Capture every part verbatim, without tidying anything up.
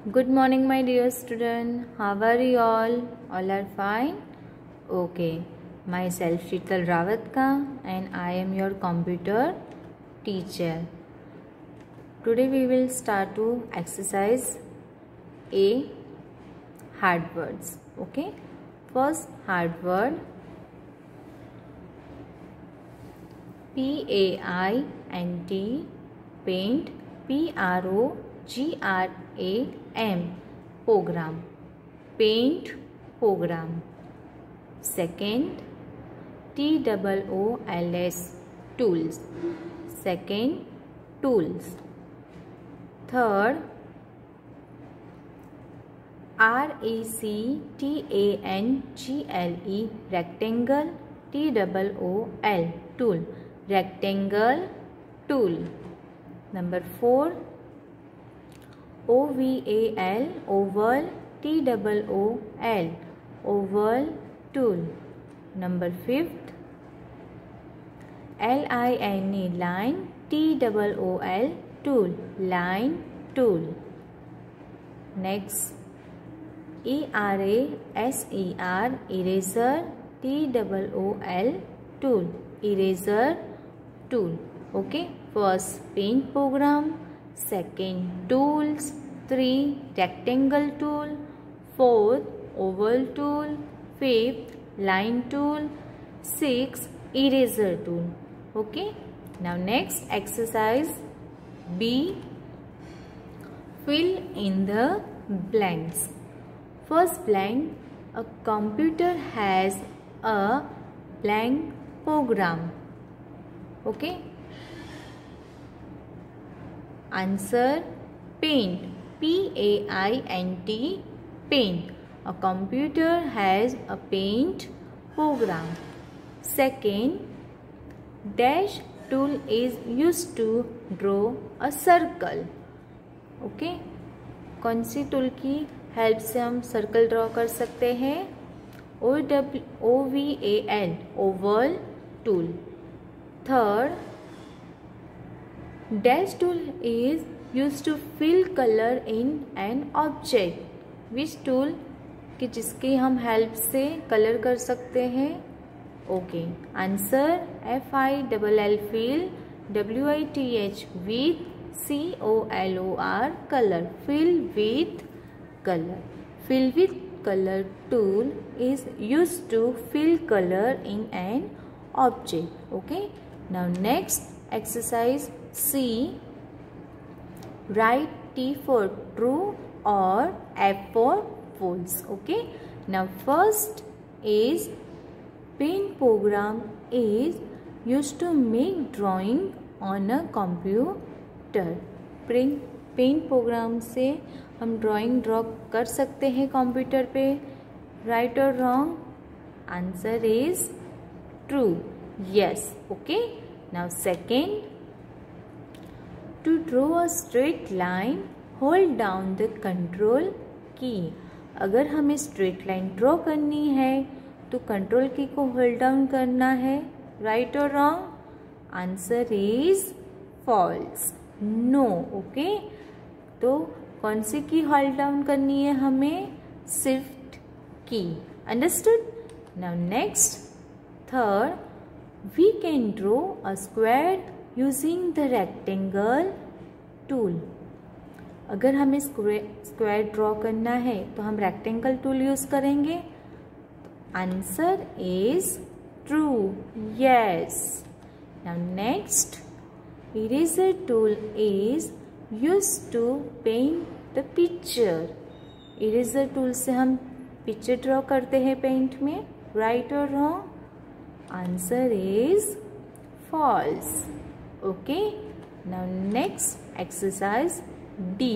Good morning, my dear student. How are you all? All are fine? Okay. Myself Sheetal Ravatka and I am your computer teacher. Today we will start to exercise A, hard words. Okay. First hard word P A I N T, paint, P R O G R A M, program, paint program. Second, T O O L S, tools, second, tools. Third, R A C T A N G L E, rectangle, T O O L, tool, rectangle, tool. Number four, O V A L, oval, T O O L, oval, tool. Number fifth, L I N E, line, T O O L, tool, line, tool. Next, E R A S E R, eraser, T O O L, tool, eraser, tool. Okay, first paint program, second tools, three rectangle tool, fourth oval tool, fifth line tool, six eraser tool. Okay, now next exercise B, fill in the blanks. First blank, a computer has a blank program. Okay, answer paint, P A I N T, paint. A computer has a paint program. Second, dash tool is used to draw a circle. Okay okay? कौन सी tool की help से हम circle draw कर सकते हैं? O W O V A L, oval tool. Third, dash tool is used to fill color in an object. which tool कि जिसकी हम हेल्प से कलर कर सकते हैं? Okay, answer F I double L, fill, W I T H, with, C O L O R, colour, fill with colour. Fill with colour tool is used to fill color in an object. Okay, now next exercise C, write T for true or F for false. Okay, now first is paint program is used to make drawing on a computer. paint paint program से हम drawing draw कर सकते हैं computer पे. Right और wrong? Answer is true, yes. Okay, now second, to draw a straight line hold down the control key. अगर हमें straight line draw करनी है तो कंट्रोल की को होल्ड डाउन करना है. राइट और wrong? Answer is false, no. Okay, तो कौन सी की होल्ड डाउन करनी है हमें? Shift key. Understood? Now next, third, we can draw a square using the rectangle tool. अगर हमें स्क्वायर ड्रॉ करना है तो हम रेक्टेंगल टूल यूज करेंगे. Answer is true, yes. Now next, eraser tool is used to paint the picture. eraser tool से हम picture draw करते हैं पेंट में. राइट और wrong? Answer is false. Okay, now next exercise D,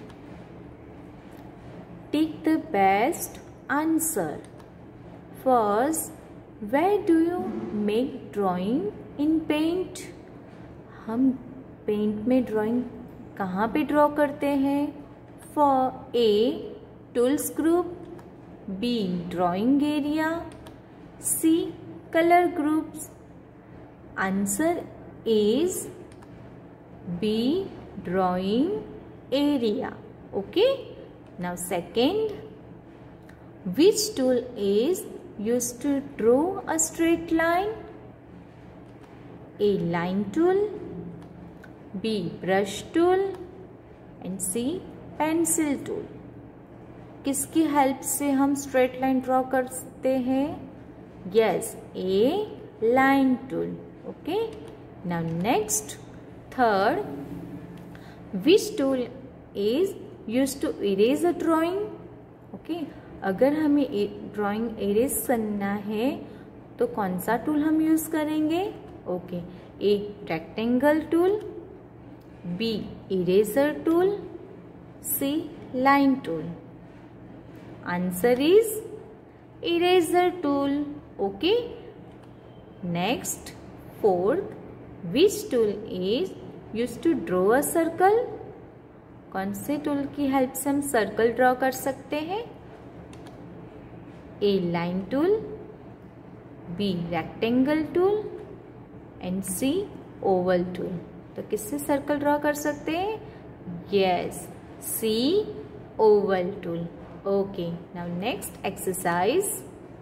tick the best answer. First, where do you make drawing in paint? हम paint में drawing कहाँ पे ड्रॉ करते हैं? For A, tools group, B, drawing area, C, colour groups. Answer is B, drawing area. Okay, Now second, which tool is used to draw a straight line? A. Line tool, B. brush tool and C. pencil tool. किसकी help से हम straight line draw करते हैं? Yes, A. line tool. Okay. Now next, third, which tool is used to erase a drawing? Okay. अगर हमें drawing erase करना है तो कौन सा टूल हम यूज करेंगे? Okay, A rectangle tool, B eraser tool, C line tool. Answer is eraser tool. Okay. Next, fourth, which tool is use to draw a circle? कौन से टूल की हेल्प से हम सर्कल ड्रॉ कर सकते हैं? A. line tool, B. rectangle tool and C. oval tool. तो किससे सर्कल ड्रॉ कर सकते हैं? Yes, C. oval tool. Okay. Now next exercise.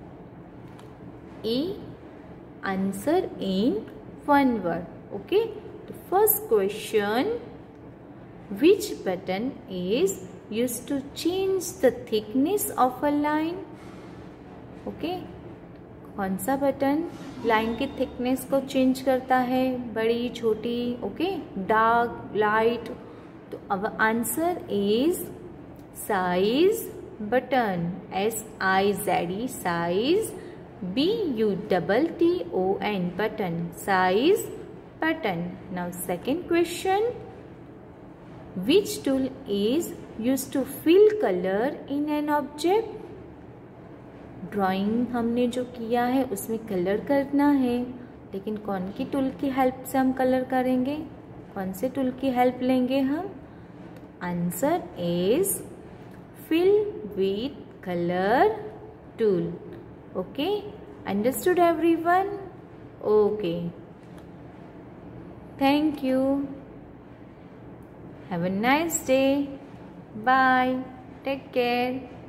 E. Answer in one word. Okay. The first question. Which button is used to change the thickness of a line? Okay okay. कौन सा button line की thickness को change करता है? बड़ी, छोटी, okay, dark, light? तो अब answer is size button. S I Z E size, B U double T O N button, size button. Now second question, which tool is use to fill colour in an object? Drawing हमने जो किया है उसमें colour करना है, लेकिन कौन की टूल की हेल्प से हम कलर करेंगे? कौन से टूल की हेल्प लेंगे हम? Answer is fill with colour tool. Okay, understood everyone? Okay, thank you. Have a nice day. Bye. Take care.